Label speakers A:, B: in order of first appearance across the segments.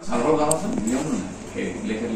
A: छलफल गराउँछ ल्याउनु न लेखेर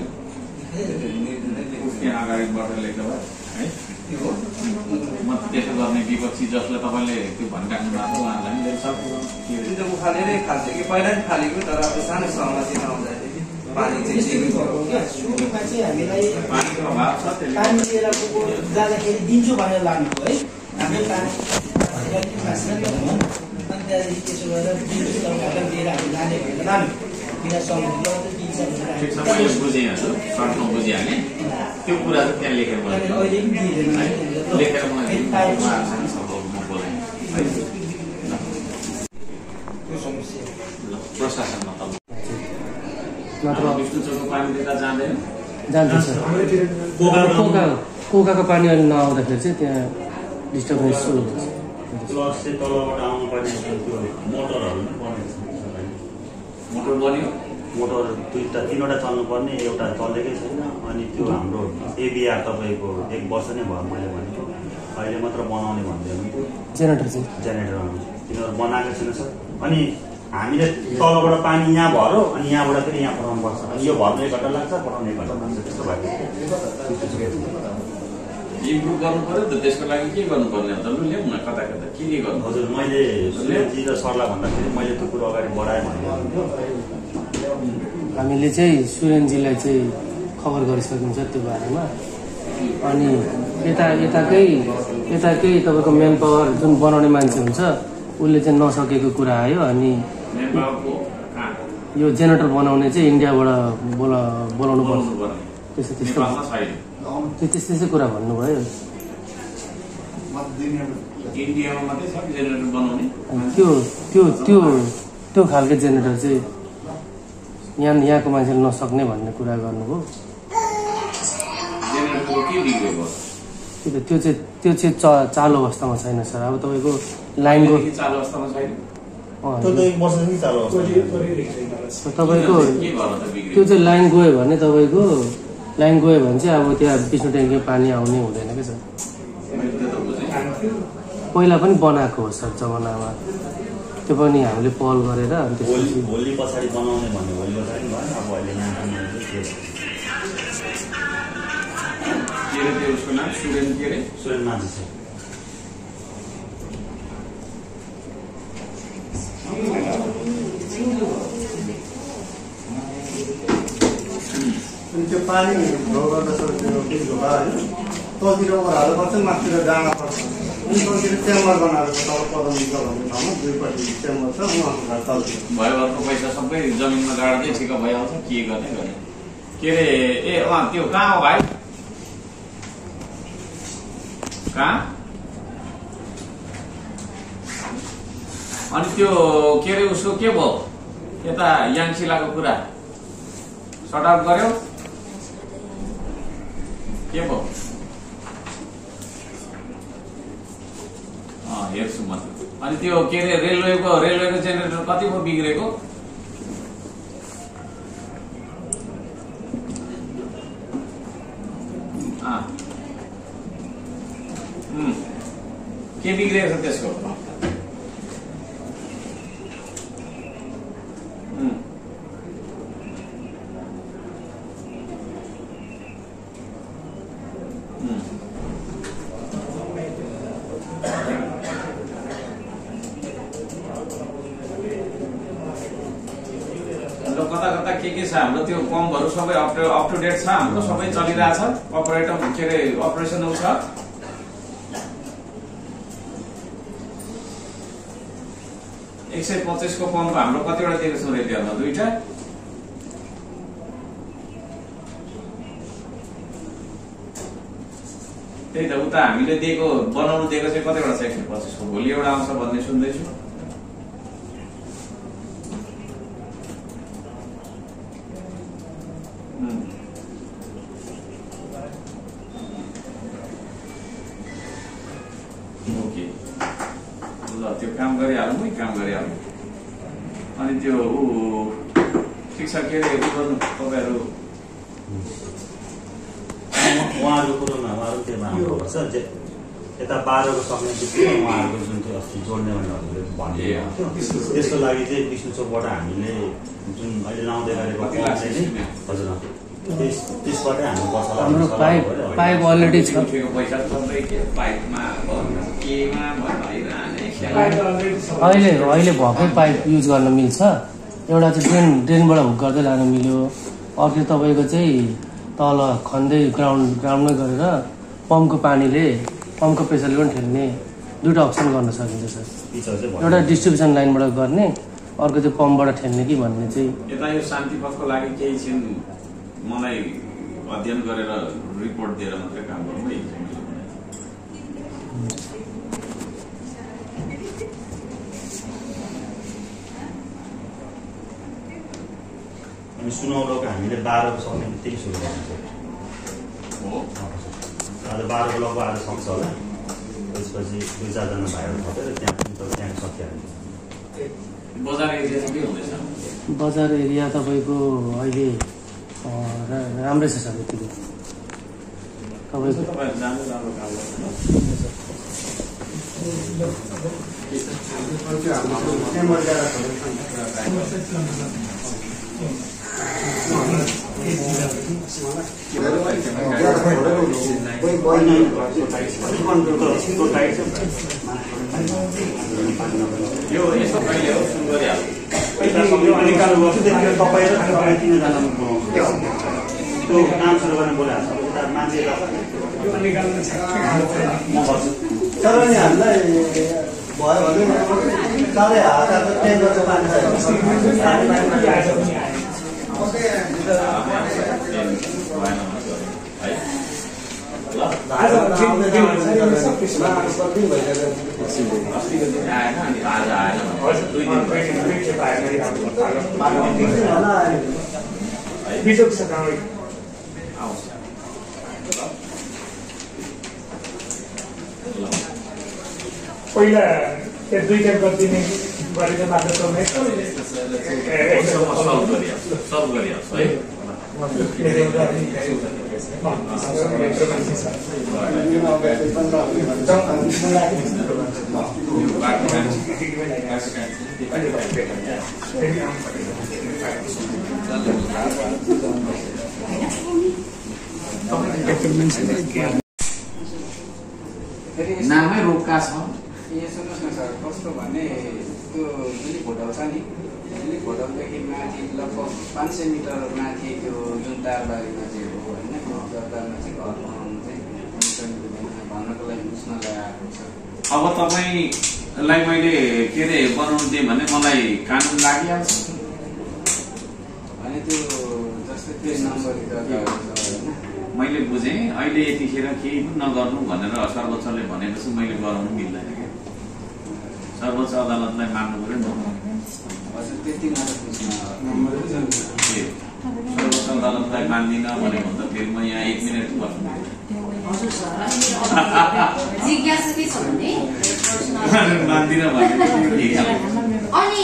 A: त्यहाँ अगाडिबाट लेख्दा भयो है म त्यसो गर्ने विपक्षी जसलाई तपाईँले त्यो भनिराख्नु भएको छ उहाँहरूलाई
B: त्यो उखालेरै खाल्छ कि पहिला नि फालेको तर अब सानो सहमति नहुँदाखेरि पानी चाहिँ
C: सुरुमा चाहिँ हामीलाई
A: पानीको अभाव छ त्यसले
C: पानी लिएर जाँदाखेरि दिन्छु भनेर लाग्नुभयो है हामी पानी अनि त्यहाँदेखि त्यसो गरेर दिन्छु भनेर लिएर हामी लाने भनेर लानु बिना सहमति दिन्छ
A: ठिक छ मैले बुझेँ हजुर सर्टमा बुझिहालेँ त्यो कुरा चाहिँ त्यहाँ लेखेर
C: अहिले पनि दिँदैन
A: लेखेर म बोलाएँ प्रशासनमा विष्णुचोकको पानी दिँदा जाँदैन
D: जान्छ कोकाको पानी अहिले नआउँदाखेरि चाहिँ त्यहाँ डिस्टर्बेन्स सुरु हुन्छ
E: प्लस चाहिँ तलबाट आउनुपर्ने त्यो मोटरहरू पनि बनेको छ
A: मोटर बन्यो
E: मोटर तीनवटा चल्नुपर्ने एउटा चलेकै छैन अनि त्यो हाम्रो एबिआर तपाईँको 1 वर्ष नै भयो मैले भनेको अहिले मात्र बनाउने भन्दै हुनुहुन्थ्यो
D: जेनेरेटर
E: तिनीहरू बनाएको छैन सर अनि हामीले तलबाट पानी यहाँ भर्यो अनि यहाँबाट फेरि यहाँ पठाउनु पर्छ अनि यो भर्नु 1 घन्टा लाग्छ पठाउनु 1 घन्टा लाग्छ त्यस्तो भएको
A: इम्प्रुभ गर्नु पर्यो त त्यसको लागि के गर्नुपर्ने हो त लु ल्याउँ न कता कता के गर्नु
E: हजुर मैले सुरेशजी र सरलाई भन्दाखेरि मैले त्यो कुरो अगाडि बढाएँ भन्दै
D: हामीले चाहिँ सुरेनजीलाई चाहिँ खबर गरिसकिन्छ त्यो बारेमा अनि यताकै तपाईँको मेन पावर जुन बनाउने मान्छे हुन्छ उसले चाहिँ नसकेको कुरा आयो अनि यो जेनेरेटर बनाउने चाहिँ इन्डियाबाट बोलाउनु पर्छ त्यस्तै कुरा भन्नुभयो
A: इन्डियामा मात्रै छ जेनेरेटर बनाउने
D: त्यो खालको जेनेरेटर चाहिँ यहाँको मान्छेले नसक्ने भन्ने कुरा गर्नुभयो
A: जेनेरेटरको के बिग्रेको
D: त्यो चाहिँ चालु अवस्थामा छैन सर अब तपाईँको लाइनको
A: चालु अवस्थामा छैन
D: तपाईँको त्यो चाहिँ लाइन गयो भने चाहिँ अब त्यहाँ विष्णु ट्याङ्कीमा पानी आउने हुँदैन क्या सर पहिला पनि बनाएको हो सर जमानामा त्यो पनि हामीले पहल गरेर
E: होली पछाडि बनाउने भन्ने होली पछाडि भयो अब अहिले यहाँ
A: उसको नाम
E: सुरेन माझी छ
F: त्यो पानी ढो गर्दा सर त्यो ढोका होइन तलतिर ओह्रालो पर्छ माथितिर डाँडा पर्छ अनि तलतिर च्याम्बर बनाएको छ तल पदमिक भन्ने ठाउँमा दुईपट्टि च्याम्बर छ उहाँको घर तलतिर
A: भयोभरको पैसा सबै जमिनमा गाड्दै ठिक भइहाल्छ के गर्ने के अरे ए त्यो कहाँ हो भाइ कहाँ अनि त्यो के अरे उसको के भयो यता याङसिलाको कुरा सर्ट आउट गर्यो के भयो हेर्छु म अनि त्यो के अरे रेलवेको जेनेरेटर कति भयो बिग्रेको के बिग्रेको छ त्यसको कता के छ हाम्रो त्यो पम्पहरू सबै अप टु डेट छ हाम्रो सबै चलिरहेछ अपरेटर के अरे अपरेसनल छ 125 को पम्प हाम्रो कतिवटा दिएको छौँ रेडियोमा 2टा त्यही त उता हामीले दिएको बनाउनु दिएको चाहिँ कतिवटा छ 125 को भोलि एउटा आउँछ भन्ने सुन्दैछु त्यो काम गरिहालौँ अनि त्यो ठिक छ के अरे गर्नु तपाईँहरू
E: उहाँहरूको कुरोमा उहाँहरू त्यो मान्नुपर्छ यता 12 को सक्ने बित्तिकै उहाँहरूको जुन चाहिँ अस्ति जोड्ने भनेर हजुरले भन्नुभएको थियो त्यसको लागि चाहिँ विष्णु चोकबाट हामीले जुन अहिले लाउँदै गरेको हजुर त्यसबाटै हाम्रो बसला
D: हाम्रो पाइप अलरेडी छ। अहिले भएकै पाइप युज गर्न मिल्छ। एउटा चाहिँ ड्रेनबाट हुक गर्दै लानु मिल्यो, अर्को तपाईँको चाहिँ तल खन्दै ग्राउन्डमै गरेर पम्पको प्रेसरले पनि ठेल्ने दुईवटा अप्सन गर्न सकिन्छ सर। एउटा डिस्ट्रिब्युसन लाइनबाट गर्ने, अर्को चाहिँ पम्पबाट ठेल्ने कि भन्ने चाहिँ।
A: यता यो शान्ति पथको लागि केही छिन् मलाई अध्ययन गरेर रिपोर्ट दिएर मात्रै काम गरौँ है।
E: अनि सुनौलोको हामीले 12 को सक्ने बित्तिकै सुरु गर्छ
A: हो।
E: आज 12 को लगभग आज सक्छ होला। त्यसपछि 2-4 जना भाइहरू थपेर त्यहाँ सकिहाल्छ।
A: बजार एरिया चाहिँ के हुँदैछ?
D: बजार एरिया तपाईँको अहिले राम्रै छ सर। यतिको तपाईँको
A: यो यसो कहिले हो सुरु गरिहाल्नु?
E: निकाल्नु भएको त्यतिखेर तपाईँ र 3जना त्यो नाम सुरु गर्ने बोलाएको छ। मान्छे म भन्छु
F: तर नि हामीलाई भयो भने साह्रै हातको टेन्डर चाहिँ पानी
G: पहिला 2 टाइम गरिदिने गरेर मात्र चल्ने
A: सल्भ गरिहाल्छु है। नामै रोका छ।
B: यहाँ सुन्नुहोस् न सर, कस्तो भने त्यो जुली होटल छ नि, जुली होटलदेखि माथि लगभग 500 मिटर माथि त्यो जुन तारबारीमा चाहिँ हो होइन, त्यो जग्गामा चाहिँ घर बनाउनु चाहिँ भन्नको लागि बुझ्नलाई आएको छ।
A: अब तपाईँलाई मैले के अरे बनाउनु दिएँ भने मलाई कानुन लागिहाल्छ।
B: अनि त्यो जस्तै त्यो नम्बरी जग्गाहरू छ होइन,
A: मैले बुझेँ। अहिले यतिखेर केही पनि नगर्नु भनेर सर्वोच्चले भनेपछि मैले गराउनु मिल्दैन क्या। सर्वोच्च अदालतलाई मान्नु पऱ्यो नि।
B: हजुर त्यति मात्र बुझ्न
A: सर्वोच्च अदालतलाई मान्दिनँ भनेको त फेरि म यहाँ 1 मिनट बस्नु
H: हजुर सर, जिज्ञासा के छ भने
A: मान्दिनँ भने
H: अनि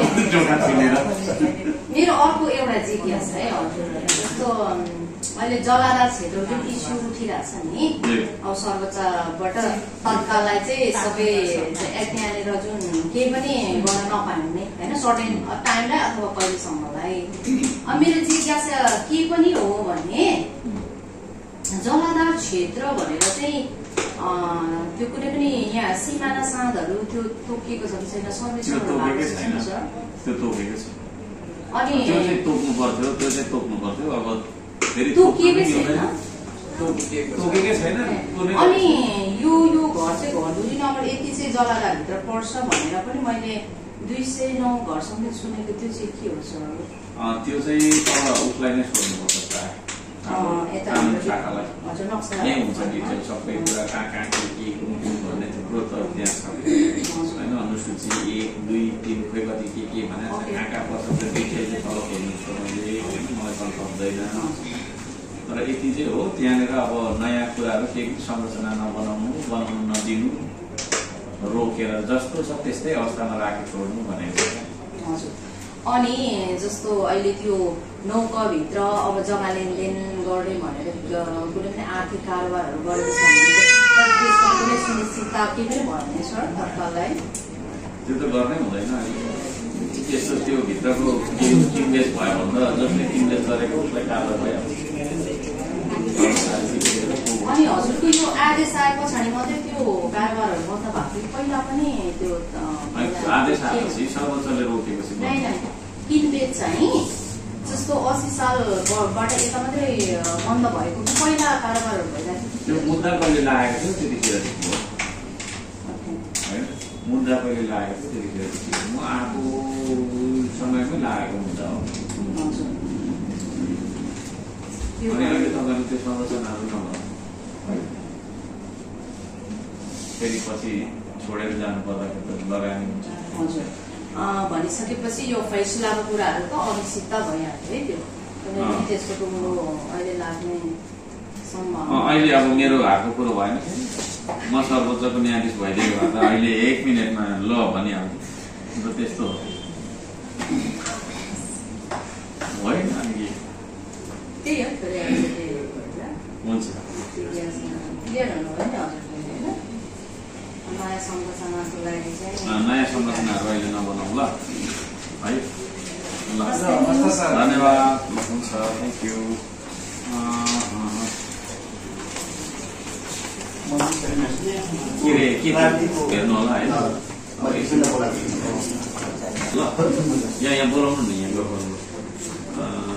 H: मेरो अर्को एउटा जिज्ञासा है हजुर, जस्तो अहिले जलाधार क्षेत्रको जुन इस्यु उठिरहेको छ नि, अब सर्वोच्चबाट तत्काललाई चाहिँ सबै त्यहाँनिर जुन केही पनि गर्न नपाउने होइन, सर्टेन टाइमलाई अथवा कहिलेसम्मलाई। अब मेरो जिज्ञासा के पनि हो भने जलाधार क्षेत्र भनेर चाहिँ त्यो कुनै पनि यहाँ सिमाना साँधहरू त्यो तोकिएको छ कि छैन? सर्वेक्षण अनि
A: तोक्नु पर्थ्यो अब फेरि
H: तोकिएकै छैन।
A: तोकेकै छैन।
H: अनि यो घर चाहिँ घर 2 नम्बर यति चाहिँ जलाधारभित्र पर्छ भनेर पनि मैले 209 घरसम्म सुनेको, त्यो चाहिँ के हो सर?
A: त्यो चाहिँ तल उसलाई नै सोध्नुपर्छ प्रायः।
H: हजुर नक्सा
A: यहीँ हुन्छ डिटेल सबै कुरा, कहाँ के भन्ने थुप्रो त त्यहाँ छ होइन। अनुसूची 1, 2, 3 खोइ कति के भने कहाँ पर्छ त्यो डिटेल चाहिँ तल हेर्नु छ मैले, मलाई कन्फर्म हुँदैन। तर यति चाहिँ हो, त्यहाँनिर अब नयाँ कुराहरू केही संरचना बनाउनु नदिनु, रोकेर जस्तो छ त्यस्तै अवस्थामा राखी छोड्नु भनेको।
H: अनि जस्तो अहिले त्यो 9 क भित्र अब जग्गा लेनदेन गर्ने भनेर कुनै पनि आर्थिक कारोबारहरू गर्दैछ भने त्यसको कुनै सुनिश्चितता के पनि भएन सर तत्काललाई
A: त्यो त गर्नै हुँदैन त्यस्तो त्यो भित्रको किनबेच भयो भन्दा जसले किनबेच गरेको उसलाई कारबार भइहाल्छ
H: अनि हजुरको यो आदेश आए पछाडि मात्रै त्यो कारोबारहरू बन्द भएको पहिला पनि त्यो
A: आदेश आएपछि सर्वोच्चले रोकेपछि
H: किनबेच चाहिँ जस्तो 80 सालबाट यता मात्रै बन्द भएको पहिला कारोबारहरू भइरहेको
A: त्यो मुद्दा कहिले लागेको थियो त्यतिखेर मुद्दा कहिले लागेको थियो त्यतिखेर म आएको समयमै लागेको मुद्दा हो अनि अहिले तपाईँले त्यो संरचनाहरू नभए फेरि पछि छोडेर जानु पर्दाखेरि त लगानी हुन्छ
H: हजुर भनिसकेपछि यो फैसलाको कुराहरू त अनिश्चितता भइहाल्यो है त्यो त्यसको टुङ्गो अहिले लाग्ने
A: अहिले अब मेरो हातको कुरो भएन म सर्वोच्चको न्यायाधीश भइदिएको भए त अहिले 1 मिनेटमा ल भनिहाल्छु त्यस्तो होइन अनि
H: त्यही हो
A: हुन्छ
H: नयाँ संरचनाको लागि चाहिँ
A: नयाँ संरचनाहरू अहिले नबनाउँ ल है ल धन्यवाद हुन्छ थ्याङ्क यू के हेर्नु होला है ल यहाँ बोलाउनु नि यहाँ